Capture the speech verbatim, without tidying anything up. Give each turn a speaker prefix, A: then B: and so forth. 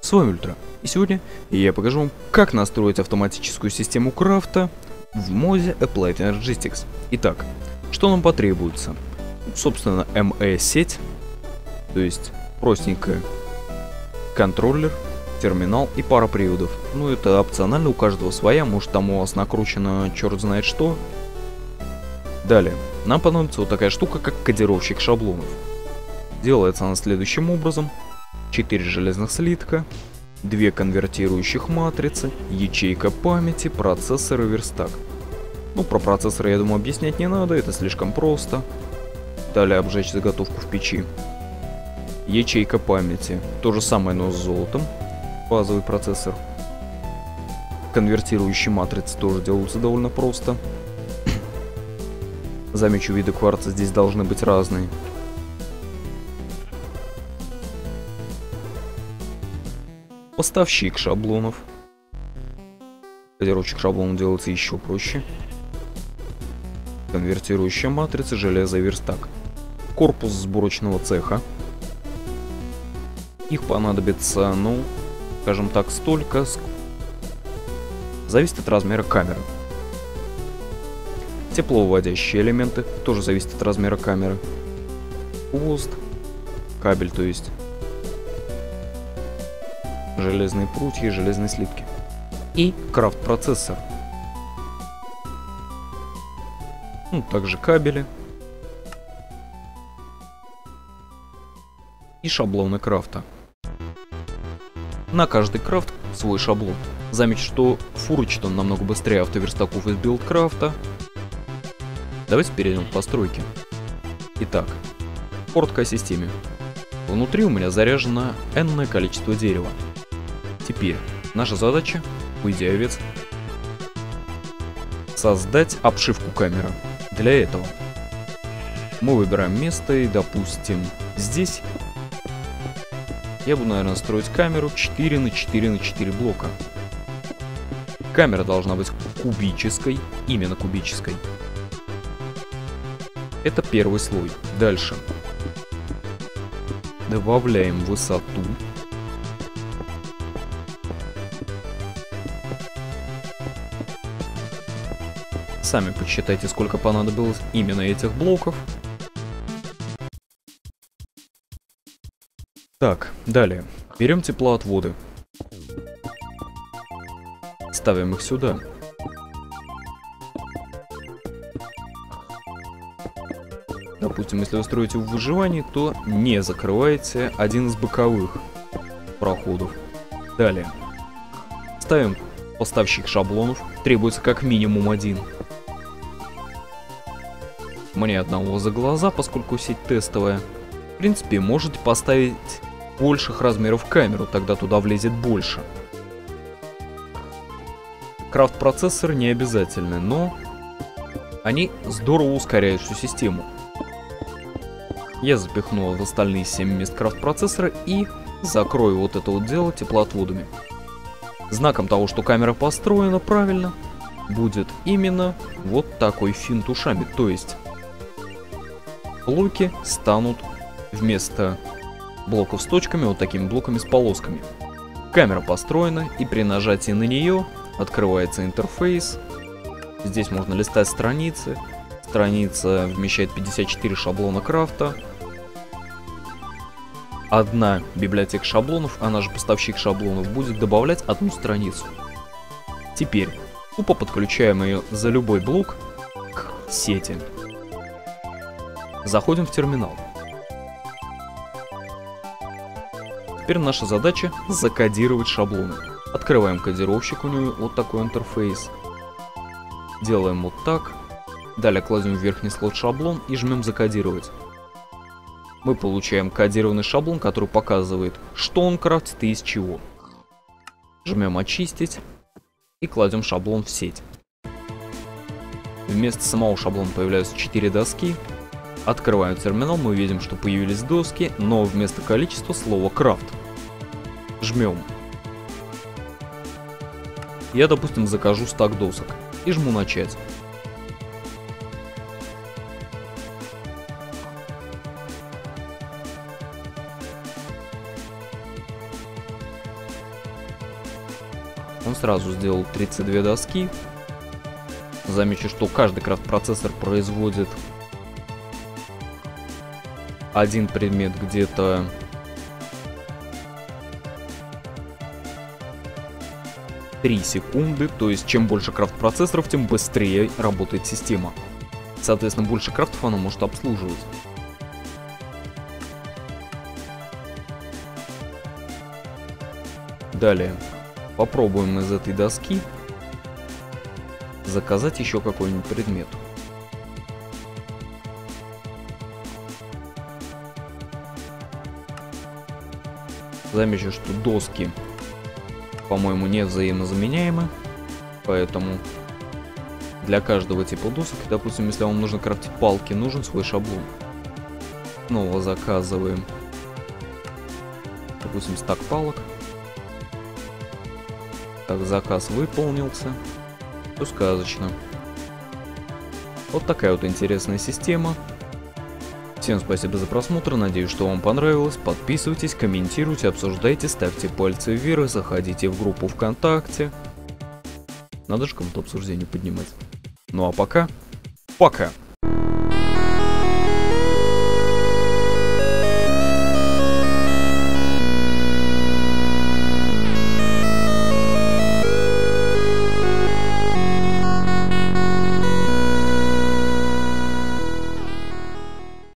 A: С вами Ультра, и сегодня я покажу вам, как настроить автоматическую систему крафта в моде Applied Energistics. Итак, что нам потребуется? Собственно, эм и-сеть, то есть простенькая, контроллер, терминал и пара приводов. Ну, это опционально, у каждого своя, может там у вас накручено черт знает что. Далее, нам понадобится вот такая штука, как кодировщик шаблонов. Делается она следующим образом. четыре железных слитка, две конвертирующих матрицы, ячейка памяти, процессор и верстак. Ну, про процессор, я думаю, объяснять не надо, это слишком просто. Далее обжечь заготовку в печи. Ячейка памяти, то же самое, но с золотом. Базовый процессор. Конвертирующие матрицы тоже делаются довольно просто. Замечу, виды кварца здесь должны быть разные. Поставщик шаблонов. Кодировщик шаблонов делается еще проще. Конвертирующая матрица, железо и верстак. Корпус сборочного цеха. Их понадобится, ну, скажем так, столько. Зависит от размера камеры. Тепловыводящие элементы тоже зависит от размера камеры. Хвост, кабель, то есть железные прутья, железные слитки. И крафт-процессор. Ну, также кабели. И шаблоны крафта. На каждый крафт свой шаблон. Заметьте, что фурычит он намного быстрее автоверстаков из билдкрафта. Давайте перейдем к постройке. Итак, коротко о системе. Внутри у меня заряжено энное количество дерева. Теперь наша задача, уйди овец, создать обшивку камеры. Для этого мы выбираем место и, допустим, здесь я буду, наверное, строить камеру четыре на четыре на четыре блока. Камера должна быть кубической, именно кубической. Это первый слой. Дальше добавляем высоту. Сами посчитайте, сколько понадобилось именно этих блоков. Так, далее. Берем теплоотводы. Ставим их сюда. Допустим, если вы строите в выживании, то не закрывайте один из боковых проходов. Далее. Ставим поставщик шаблонов. Требуется как минимум один. Мне одного за глаза, поскольку сеть тестовая. В принципе, можете поставить больших размеров камеру, тогда туда влезет больше. Крафт-процессоры не обязательны, но они здорово ускоряют всю систему. Я запихну в остальные семь мест крафт-процессора и закрою вот это вот дело теплоотводами. Знаком того, что камера построена правильно, будет именно вот такой финт ушами, то есть блоки станут вместо блоков с точками вот такими блоками с полосками. Камера построена, и при нажатии на нее открывается интерфейс. Здесь можно листать страницы. Страница вмещает пятьдесят четыре шаблона крафта. Одна библиотека шаблонов, а наш поставщик шаблонов, будет добавлять одну страницу. Теперь тупо подключаем ее за любой блок к сети. Заходим в терминал. Теперь наша задача закодировать шаблоны. Открываем кодировщик, у него вот такой интерфейс. Делаем вот так. Далее кладем в верхний слот шаблон и жмем закодировать. Мы получаем кодированный шаблон, который показывает, что он крафтит и из чего. Жмем очистить и кладем шаблон в сеть. Вместо самого шаблона появляются четыре доски. Открываем терминал, мы видим, что появились доски, но вместо количества слова крафт. Жмем. Я, допустим, закажу стак досок и жму начать. Он сразу сделал тридцать две доски. Замечу, что каждый крафт-процессор производит один предмет где-то три секунды. То есть, чем больше крафт-процессоров, тем быстрее работает система. Соответственно, больше крафтов она может обслуживать. Далее. Попробуем из этой доски заказать еще какой-нибудь предмет. Замечу, что доски, по-моему, не взаимозаменяемы, поэтому для каждого типа досок, допустим, если вам нужно крафтить палки, нужен свой шаблон. Снова заказываем, допустим, стак палок. Так, заказ выполнился. Все сказочно. Вот такая вот интересная система. Всем спасибо за просмотр, надеюсь, что вам понравилось. Подписывайтесь, комментируйте, обсуждайте, ставьте пальцы вверх, заходите в группу ВКонтакте. Надо же кому-то обсуждение поднимать. Ну а пока, пока!